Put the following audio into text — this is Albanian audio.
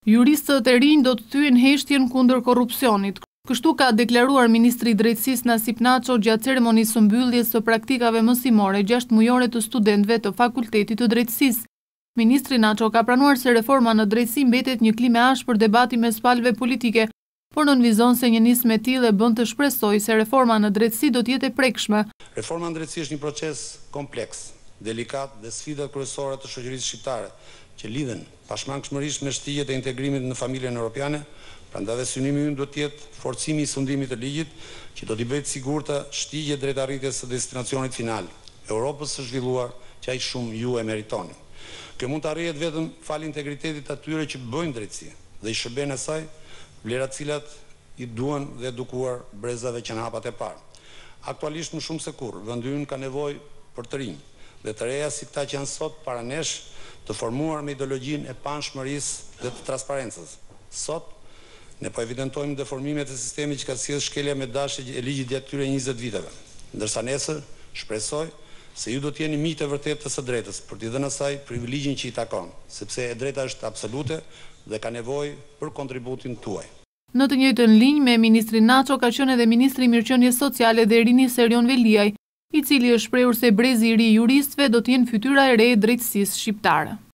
Juristët e rinj do të thyen heshtjen kundër korrupsionit. Kështu ka deklaruar Ministri i Drejtësisë Nasip Naço gjatë ceremonisë së mbylljes së praktikave mësimore 6 mujore të studentëve të Fakultetit të Drejtësisë. Ministri Naço ka pranuar se reforma në drejtësi mbetet një klim e ashpër debati mes palëve politike, por nënvizon se një nismë e tillë e bën të shpresojë se reforma në drejtësi do të jetë e prekshme. Reforma në drejtësi është një proces kompleks, delikat dhe sfidat kryesore të shoqërisë shqiptare, që lidhen pashmangshmërisht me shtigjet e integrimit në familjen europiane. Prandaj synimi ynë do të jetë forcimi i sundimit të ligjit, që do t'i bëjë të sigurta shtigje drejt arritjes së destinacionit final, Europës së zhvilluar, që aq shumë ju e meritoni. Kjo mund të arrihet vetëm fal integritetit atyre që bëjnë drejtësi dhe i shërben asaj vlerat cilat i duan dhe edukuar brezave që në hapat e parë. Aktualisht më shumë se kurrë, vendi ynë ka nevojë për të rinj dhe të reja si këta që janë sot para nesh, të formuar me ideologjinë e panshmërisë dhe të transparencës. Sot ne po evidentojmë deformimet e sistemit që ka sjellë shkelja me dashje e ligjit gjatë këtyre 20 viteve. Ndërsa nesër shpresoj se ju do të jeni miq të vërtetë të së drejtës për t'i dhënë asaj privilegjin që i takon, sepse e drejta është absolute dhe ka nevojë për kontributin tuaj. Në të njëjtën linjë me ministrin Naço ka qenë edhe ministri i Mirëqenies Sociale dhe Rinisë Erion Veliaj, i cili është shprehur se brezi i ri i juristëve do të jenë fytyra e re e drejtësisë shqiptare.